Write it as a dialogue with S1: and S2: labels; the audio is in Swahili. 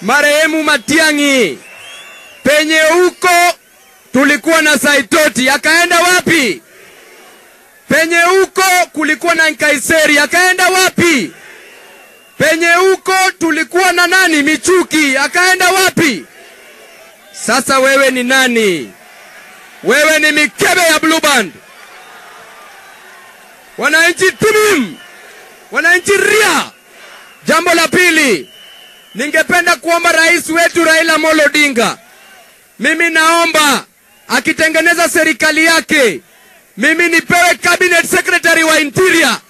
S1: marehemu Matiang'i. Penye huko tulikuwa na Saitoti, akaenda wapi? Penye huko kulikuwa na Nkaiseri, akaenda wapi? Penye huko tulikuwa na nani? Michuki, akaenda wapi? Sasa wewe ni nani? Wewe ni mikebe ya Blue Band. Wananchi timim, wananchi ria. Jambo la pili, ningependa kuomba rais wetu Raila Amolo Odinga, mimi naomba akitengeneza serikali yake, mimi nipewe cabinet secretary wa interior